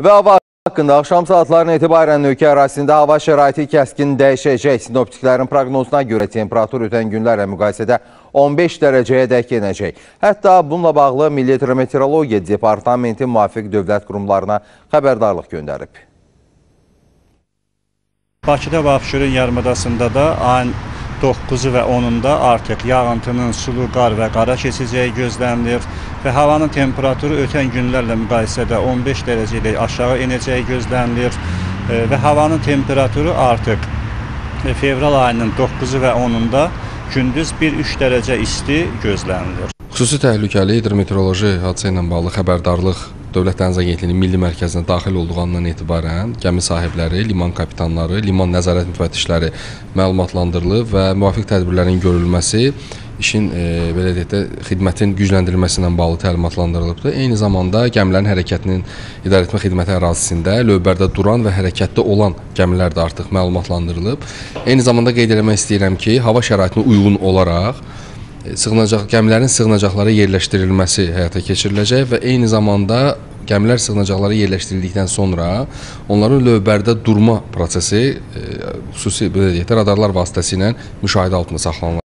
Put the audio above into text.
Və hava haqqında axşam saatlarına etibarən ölkə ərazisində hava şəraiti kəskin dəyişəcək. Sinoptiklərin proqnozuna görə temperatur ötən günlərlə müqayisədə 15 dərəcəyə dək enəcək. Hətta bununla bağlı Milli Hidrometeorologiya Departamenti müvafiq dövlət qurumlarına xəbərdarlıq göndərib. Bakıda və Abşeron yarımadasında da ayın 9-u və 10-unda artıq yağıntının sulu qar və qara keçəcəyi gözlənilir və havanın temperaturu ötən günlərlə müqayisədə 15 dərəcə ilə aşağı enəcəyi gözlənilir və havanın temperaturu artıq fevral ayının 9-u və 10-unda gündüz 1-3 dərəcə isti gözlənilir. Xüsusi təhlükəli hidrometeoroloji hadisə ilə bağlı xəbərdarlıq Dövlət Dəniz Agentliyinin milli mərkəzinə daxil olduğu andan etibarən gəmi sahibləri, liman kapitanları, liman nəzarət müfəttişləri məlumatlandırılıb və müvafiq tədbirlərin görülməsi işin belə deyək də xidmətin gücləndirilməsi ilə bağlı təlimatlandırılıbdır. Eyni zamanda gəmilərin hərəkətinin idarəetmə xidməti ərazisində lövbərdə duran və hərəkətdə olan gəmilər də artıq məlumatlandırılıb. Eyni zamanda qeyd etmək istəyirəm ki, hava şəraitinə uyğun olaraq gəmilərin sığınacaqlara yerləşdirilməsi həyata keçiriləcək və eyni zamanda gəmilər sığınacaqlara yerləşdirildikdən sonra onların lövbərdə durma prosesi xüsusi radarlar vasitəsilə müşahidə altında saxlanılacaq.